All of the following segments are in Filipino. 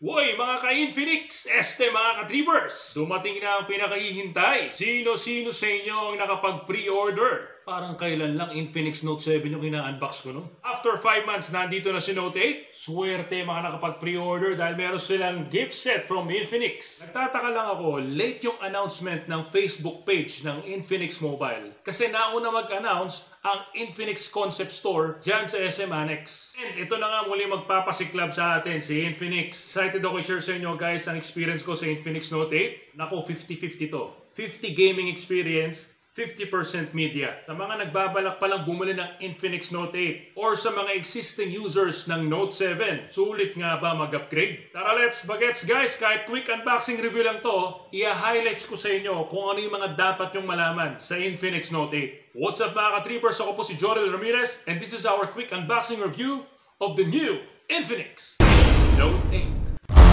Woy mga ka-Infinix, mga ka-Dreamers! Dumating na ang pinakahihintay. Sino-sino sa inyo ang nakapag-pre-order? Parang kailan lang Infinix Note 7 yung ina-unbox ko no? After 5 months, nandito na si Note 8. Swerte mga nakapag-pre-order dahil meron silang gift set from Infinix. Nagtataka lang ako, late yung announcement ng Facebook page ng Infinix Mobile. Kasi nauna mag-announce ang Infinix Concept Store dyan sa SM Annex. And ito na nga muli magpapasiklab sa atin si Infinix. Excited ako i-share sa inyo guys ang experience ko sa Infinix Note 8. Nako, 50-50 to. 50 gaming experience, 50% media. Sa mga nagbabalak palang bumili ng Infinix Note 8 or sa mga existing users ng Note 7, sulit nga ba mag-upgrade? Tara, let's bagets guys! Kahit quick unboxing review lang to, i-highlights ko sa inyo kung ano yung mga dapat nyong malaman sa Infinix Note 8. What's up mga ka-trippers? Ako po si Jorel Ramirez and this is our quick unboxing review of the new Infinix Note 8.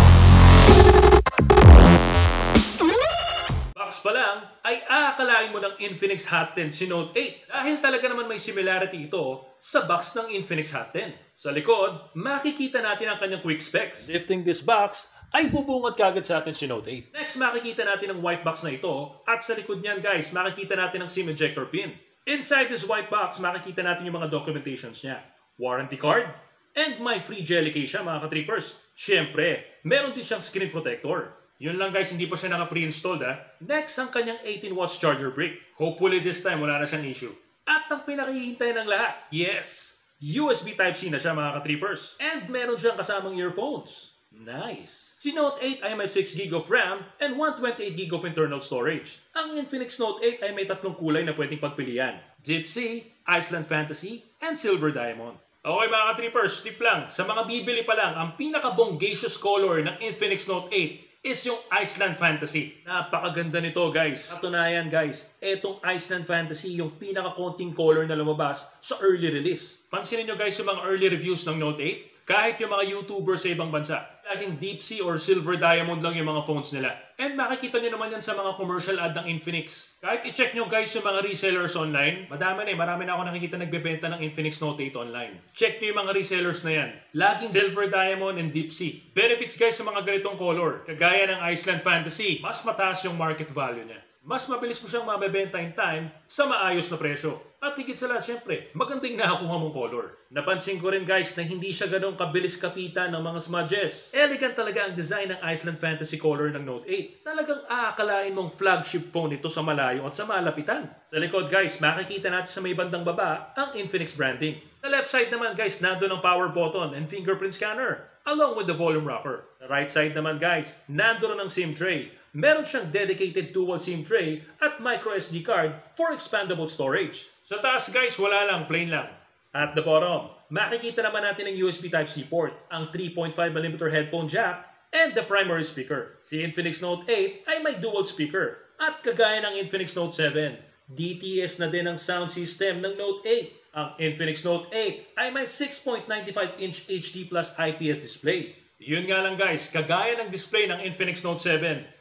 Pa lang ay aakalain mo ng Infinix Hot 10 si Note 8 dahil talaga naman may similarity ito sa box ng Infinix Hot 10. Sa likod, makikita natin ang kanyang quick specs. Lifting this box ay bubungad kagad sa atin si Note 8. Next, makikita natin ang white box na ito at sa likod niyan guys, makikita natin ang SIM ejector pin. Inside this white box, makikita natin yung mga documentations niya. Warranty card and my free jelly case siya mga ka-trippers. Siyempre, meron din siyang screen protector. Yun lang guys, hindi pa siya naka-pre-installed ha. Next, ang kanyang 18 watts charger brick. Hopefully this time wala na siyang issue. At ang pinakihintay ng lahat, yes! USB Type-C na siya mga ka-trippers. And meron siyang kasamang earphones. Nice! Si Note 8 ay may 6GB of RAM and 128GB of internal storage. Ang Infinix Note 8 ay may tatlong kulay na pwedeng pagpilian. Deep Sea, Iceland Fantasy, and Silver Diamond. Okay mga ka-trippers, tip lang. Sa mga bibili pa lang, ang pinaka-bongacious color ng Infinix Note 8 is yung Iceland Fantasy. Napakaganda nito guys. Katunayan guys, etong Iceland Fantasy yung pinaka-konting color na lumabas sa early release. Pansinin nyo guys yung mga early reviews ng Note 8. Kahit yung mga YouTubers sa ibang bansa, laging Deep Sea or Silver Diamond lang yung mga phones nila. And makikita nyo naman yan sa mga commercial ad ng Infinix. Kahit i-check nyo guys yung mga resellers online, marami na ako nakikita nagbebenta ng Infinix Note 8 online. Check nyo yung mga resellers na yan. Laging Silver Diamond and Deep Sea. Benefits guys sa mga ganitong color, kagaya ng Iceland Fantasy, mas mataas yung market value niya. Mas mabilis mo siyang mabebenta in time sa maayos na presyo. At higit sa lahat, syempre, magandang nakakuha mong color. Napansin ko rin guys na hindi siya ganong kabilis kapitan ng mga smudges. Elegant talaga ang design ng Iceland Fantasy color ng Note 8. Talagang aakalain mong flagship phone ito sa malayo at sa malapitan. Sa likod guys, makikita natin sa may bandang baba ang Infinix branding. Sa left side naman guys, nandun ang power button and fingerprint scanner, along with the volume rocker. Sa right side naman guys, nandun ang SIM tray. Meron siyang dedicated dual SIM tray at micro SD card for expandable storage. Sa taas guys, wala lang, plain lang. At the bottom, makikita naman natin ang USB Type-C port, ang 3.5mm headphone jack, and the primary speaker. Si Infinix Note 8 ay may dual speaker. At kagaya ng Infinix Note 7, DTS na din ang sound system ng Note 8. Ang Infinix Note 8 ay may 6.95-inch HD Plus IPS display. Yun nga lang guys, kagaya ng display ng Infinix Note 7,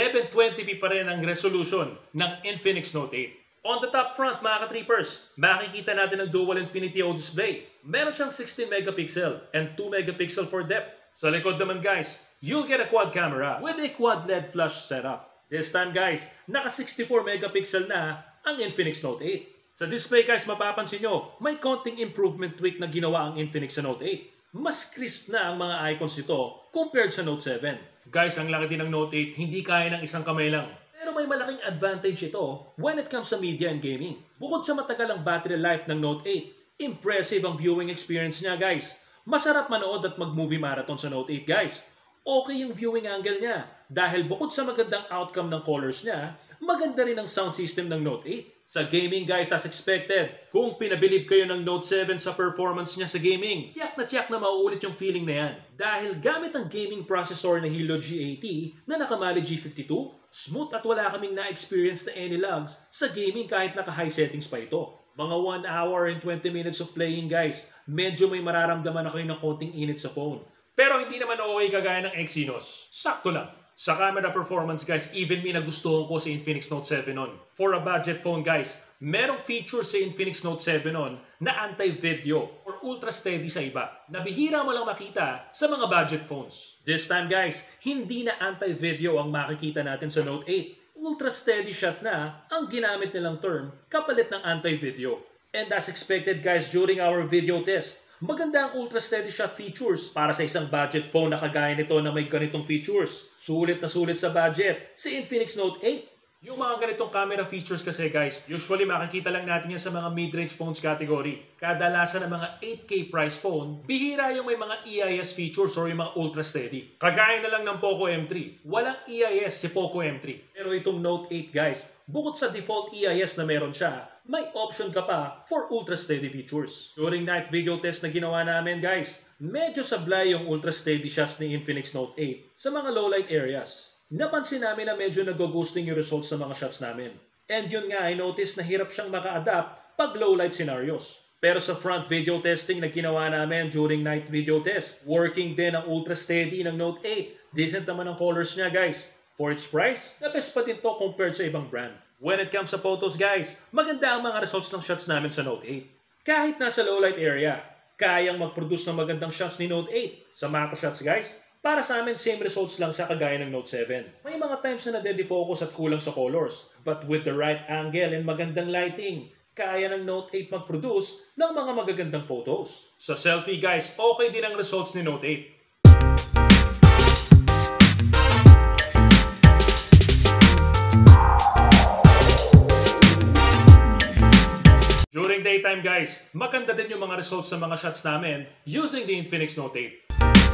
720p pa rin ang resolution ng Infinix Note 8. On the top front mga ka-trippers, makikita natin ang dual Infinity O display. Meron siyang 16 megapixel and 2 megapixel for depth. Sa likod naman guys, you'll get a quad camera with a quad LED flash setup. This time guys, naka 64 megapixel na ang Infinix Note 8. Sa display guys, mapapansin nyo, may konting improvement tweak na ginawa ang Infinix sa Note 8. Mas crisp na ang mga icons nito compared sa Note 7. Guys, ang laki din ng Note 8, hindi kaya ng isang kamay lang. Pero may malaking advantage ito when it comes sa media and gaming. Bukod sa matagal ang battery life ng Note 8, impressive ang viewing experience niya guys. Masarap manood at mag-movie marathon sa Note 8 guys. Okay yung viewing angle niya dahil bukod sa magandang outcome ng colors niya, maganda rin ang sound system ng Note 8. Sa gaming guys, as expected, kung pinabilib kayo ng Note 7 sa performance niya sa gaming, tiyak na mauulit yung feeling na yan. Dahil gamit ang gaming processor na Helio G80 na nakamali G52, smooth at wala kaming na-experience na any lags sa gaming kahit naka-high settings pa ito. Mga 1 hour and 20 minutes of playing guys, medyo may mararamdaman na kayo ng konting init sa phone. Pero hindi naman okay kagaya ng Exynos. Sakto lang. Sa camera performance guys, even me nagustuhan ko si Infinix Note 7 on. For a budget phone guys, merong feature si Infinix Note 7 on na anti-video or ultra steady sa iba. Nabihira mo lang makita sa mga budget phones. This time guys, hindi na anti-video ang makikita natin sa Note 8. Ultra steady shot na ang ginamit nilang term kapalit ng anti-video. And as expected guys during our video test, maganda ang ultra steady shot features para sa isang budget phone na kagaya nito na may ganitong features. Sulit na sulit sa budget si Infinix Note 8. Yung mga ganitong camera features kasi guys, usually makikita lang natin yan sa mga mid-range phones category. Kadalasan ng mga 8K price phone, bihira yung may mga EIS features or yung mga ultra steady. Kagaya na lang ng Poco M3. Walang EIS si Poco M3. Pero itong Note 8 guys, bukod sa default EIS na meron siya, may option ka pa for ultra steady features. During night video test na ginawa namin guys, medyo sablay yung ultra steady shots ni Infinix Note 8 sa mga low light areas. Napansin namin na medyo nag-ghosting yung results ng mga shots namin. And yun nga, I noticed na hirap siyang maka-adapt pag low light scenarios. Pero sa front video testing na ginawa namin during night video test, working din ang ultra steady ng Note 8. Decent naman ang colors niya guys. For its price, the best pa din to compared sa ibang brand. When it comes sa photos guys, maganda ang mga results ng shots namin sa Note 8. Kahit nasa low light area, kayang mag-produce ng magandang shots ni Note 8. Sa macro shots guys, para sa amin, same results lang siya kagaya ng Note 7. May mga times na nade-defocus at kulang sa colors. But with the right angle and magandang lighting, kaya ng Note 8 mag-produce ng mga magagandang photos. Sa selfie guys, okay din ang results ni Note 8. During daytime guys, maganda din yung mga results sa mga shots namin using the Infinix Note 8.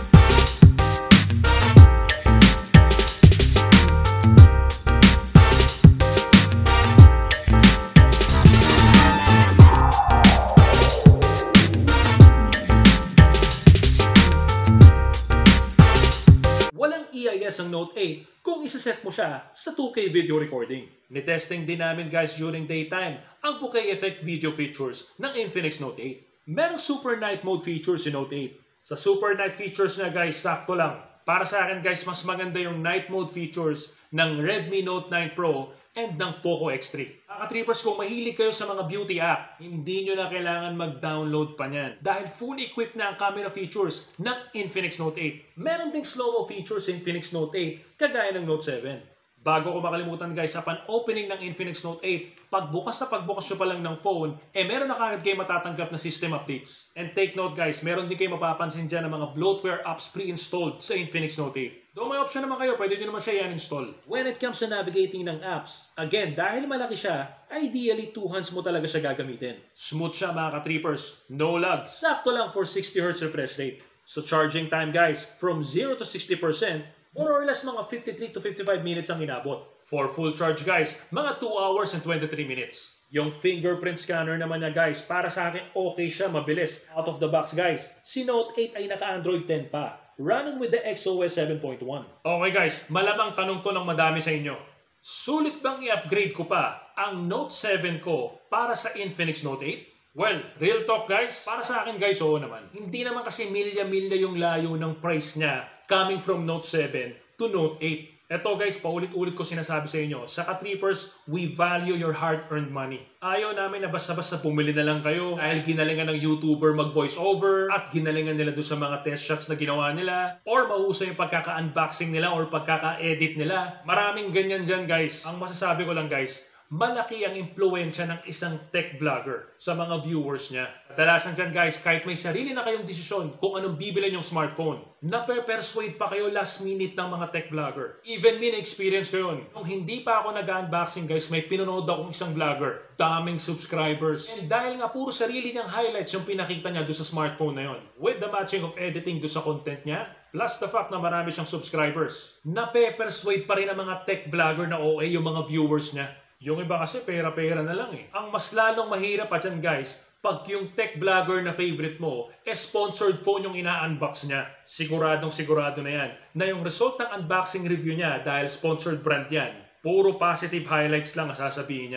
EIS ang Note 8 kung isaset mo siya sa 2K video recording. Nitesting din namin guys during daytime ang bokeh effect video features ng Infinix Note 8. Merong super night mode features si Note 8. Sa super night features na guys, sakto lang. Para sa akin guys, mas maganda yung night mode features ng Redmi Note 9 Pro and ng Poco X3. Mga-trippers, kung mahilig kayo sa mga beauty app, hindi nyo na kailangan mag-download pa niyan. Dahil fully equipped na ang camera features ng Infinix Note 8. Meron ding slow-mo features sa Infinix Note 8, kagaya ng Note 7. Bago ko makalimutan guys, sa pan-opening ng Infinix Note 8, pagbukas nyo pa lang ng phone, meron na kagad kayo matatanggap na system updates. And take note guys, meron din kayo mapapansin dyan ng mga bloatware apps pre-installed sa Infinix Note 8. Though may option naman kayo, pwede nyo naman siya i-uninstall. When it comes to navigating ng apps, again, dahil malaki siya, ideally 2 hands mo talaga siya gagamitin. Smooth siya mga ka-trippers, no lags, sakto lang for 60Hz refresh rate. So charging time guys, from 0 to 60%, more or less mga 53 to 55 minutes ang inabot. For full charge guys, mga 2 hours and 23 minutes. Yung fingerprint scanner naman niya guys, para sa akin okay siya, mabilis. Out of the box guys, si Note 8 ay naka-Android 10 pa, running with the XOS 7.1. Okay guys, malamang tanong to ng madami sa inyo. Sulit bang i-upgrade ko pa ang Note 7 ko para sa Infinix Note 8? Well, real talk guys, para sa akin guys, oo naman. Hindi naman kasi milya-milya yung layo ng price niya coming from Note 7 to Note 8. Eto guys, paulit-ulit ko sinasabi sa inyo, sa ka-trippers, we value your hard-earned money. Ayaw namin na basta-basta pumili na lang kayo dahil ginalingan ng YouTuber mag-voice over at ginalingan nila doon sa mga test shots na ginawa nila or mahusay yung pagkaka-unboxing nila or pagkaka-edit nila. Maraming ganyan dyan guys. Ang masasabi ko lang guys, malaki ang impluensya ng isang tech vlogger sa mga viewers niya. Kadalasan dyan guys, kahit may sarili na kayong desisyon kung anong bibilin yung smartphone, nape-persuade pa kayo last minute ng mga tech vlogger. Even me, na-experience ko yun. Nung hindi pa ako nag-unboxing guys, may pinanood akong isang vlogger. Daming subscribers. And dahil nga puro sarili niyang highlights yung pinakita niya doon sa smartphone na yun, with the matching of editing doon sa content niya, plus the fact na marami siyang subscribers, nape-persuade pa rin ang mga tech vlogger na okay yung mga viewers niya. Yung iba kasi pera-pera na lang eh. Ang mas lalong mahirap pa dyan guys, pag yung tech vlogger na favorite mo, sponsored phone yung ina-unbox niya. Siguradong sigurado na yan, na yung result ng unboxing review niya dahil sponsored brand yan, puro positive highlights lang ang sasabihin yan.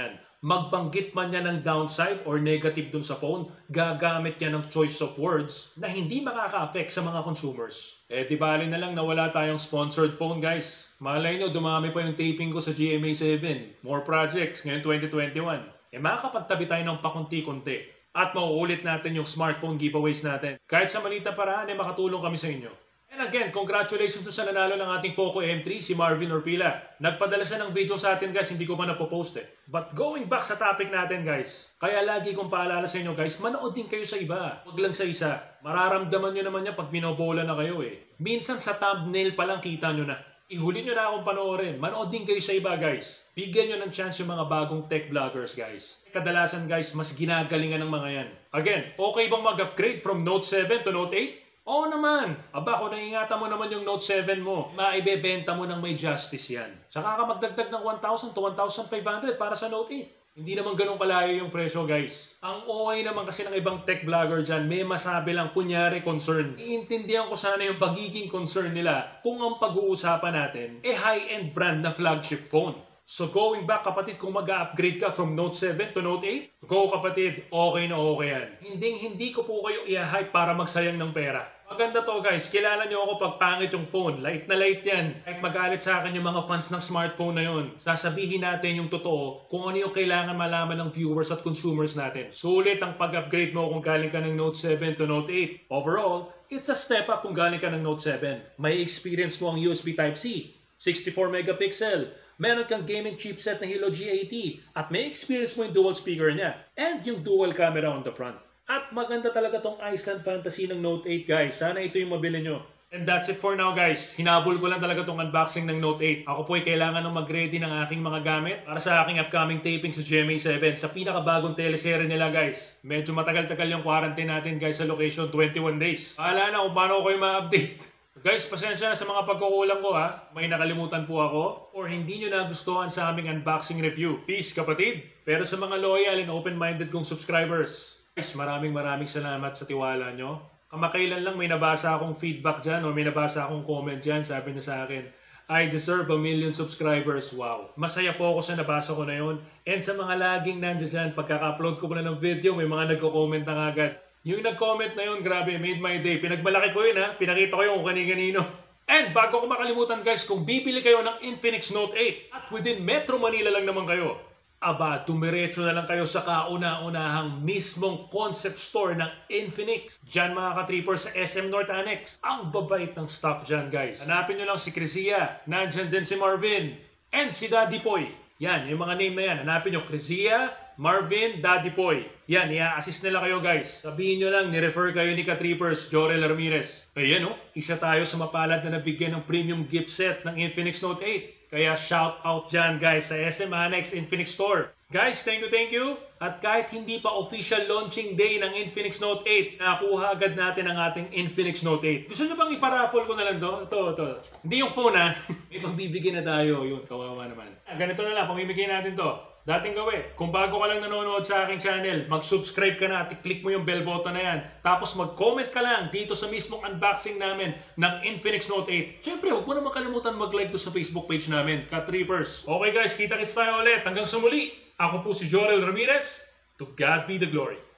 magbanggit man niya ng downside or negative dun sa phone, gagamit niya ng choice of words na hindi makaka-affect sa mga consumers. Di bali na lang na wala tayong sponsored phone, guys. Malay nyo, dumami pa yung taping ko sa GMA7. More projects ngayon 2021. Makakapagtabi tayo ng pakunti-kunti. At mauulit natin yung smartphone giveaways natin. Kahit sa maliit na paraan, makatulong kami sa inyo. And again, congratulations to sa nanalo ng ating Poco M3, si Marvin Orpila. Nagpadala siya ng video sa atin, guys, hindi ko pa napopost But going back sa topic natin, guys, kaya lagi kong paalala sa inyo, guys, manood din kayo sa iba. Huwag lang sa isa. Mararamdaman nyo naman yan pag binobola na kayo Minsan sa thumbnail pa lang kita nyo na. Ihuli nyo na akong panoorin. Manood din kayo sa iba, guys. Bigyan nyo ng chance yung mga bagong tech vloggers, guys. Kadalasan, guys, mas ginagalingan ng mga yan. Again, okay bang mag-upgrade from Note 7 to Note 8? Oo naman. Aba, kung naingatan mo naman yung Note 7 mo, maibebenta mo ng may justice yan. Saka ka magdagdag ng 1,000 to 1,500 para sa Note 8. Hindi naman ganun kalayo yung presyo, guys. Ang OA naman kasi ng ibang tech vlogger dyan, may masabi lang, kunyari concern. Iintindihan ko sana yung pagiging concern nila kung ang pag-uusapan natin high-end brand na flagship phone. So going back, kapatid, kung mag-upgrade ka from Note 7 to Note 8, go kapatid, okay na okay yan. Hindi ko po kayo i-hype para magsayang ng pera. Maganda to, guys. Kilala nyo ako pag pangit yung phone. Light na light yan. Kahit magalit sa akin yung mga fans ng smartphone na yun. Sasabihin natin yung totoo kung ano yung kailangan malaman ng viewers at consumers natin. Sulit ang pag-upgrade mo kung galing ka ng Note 7 to Note 8. Overall, it's a step up kung galing ka ng Note 7. May experience mo ang USB Type-C, 64 megapixel, meron kang gaming chipset na Hilo G80, at may experience mo yung dual speaker niya, and yung dual camera on the front. At maganda talaga tong Iceland Fantasy ng Note 8, guys. Sana ito yung mabili nyo. And that's it for now, guys. Hinabol ko lang talaga tong unboxing ng Note 8. Ako po ay kailangan ng mag-ready ng aking mga gamit para sa aking upcoming taping sa GMA7 sa pinakabagong teleserye nila, guys. Medyo matagal-tagal yung quarantine natin, guys, sa location, 21 days. Paala na kung paano ko kayo ma-update. Guys, pasensya na sa mga pagkukulang ko, ha. May nakalimutan po ako or hindi nyo nagustuhan sa aming unboxing review. Peace, kapatid. Pero sa mga loyal and open-minded kong subscribers, guys, maraming salamat sa tiwala nyo. Kamakailan lang may nabasa akong feedback dyan o may nabasa akong comment dyan. Sabi niya sa akin, I deserve 1 million subscribers. Wow. Masaya po ako sa nabasa ko na yun. And sa mga laging nandiyan dyan, pagkaka-upload ko po na ng video, may mga nagko-comment na agad. Yung nag-comment na yun, grabe, made my day. Pinagmalaki ko yun, ha. Pinakita ko yung kung kani-kanino. And bago ko makalimutan, guys, kung bibili kayo ng Infinix Note 8 at within Metro Manila lang naman kayo, aba, dumiretso na lang kayo sa kauna-unahang mismong concept store ng Infinix. Diyan mga ka-trippers sa SM North Annex. Ang babait ng staff dyan, guys. Hanapin nyo lang si Crizia, nandyan din si Marvin, and si Daddy Poy. Yan, yung mga name na yan. Hanapin nyo, Crizia, Marvin, Daddy Poy. Yan, i-assist nila kayo, guys. Sabihin nyo lang, ni-refer kayo ni ka-trippers, Jorel Ramirez. Ayan, isa tayo sa mapalad na nabigyan ng premium gift set ng Infinix Note 8. Kaya shout out dyan, guys, sa SM Annex Infinix Store. Guys, thank you. At kahit hindi pa official launching day ng Infinix Note 8, nakuha agad natin ang ating Infinix Note 8. Gusto nyo bang iparaffle ko na lang to? Ito. Hindi yung phone, ha? May pagbibigyan na tayo. Yun, kawawa naman. Ganito na lang, pamimigay natin to. Dating gawin, kung bago ka lang nanonood sa aking channel, mag-subscribe ka na at i-click mo yung bell button na yan. Tapos mag-comment ka lang dito sa mismong unboxing namin ng Infinix Note 8. Siyempre, huwag mo naman kalimutan mag-like to sa Facebook page namin, ka-trippers. Okay guys, kita-kits tayo ulit. Hanggang sa muli, ako po si Jorel Ramirez. To God be the glory.